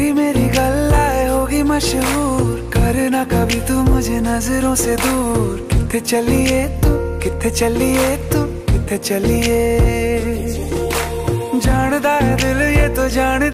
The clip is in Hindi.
तेरी मेरी गल्लाए होगी मशहूर, करना कभी तू मुझे नजरों से दूर। किथे चलिए तू, किथे चलिए तू, किथे चलिए।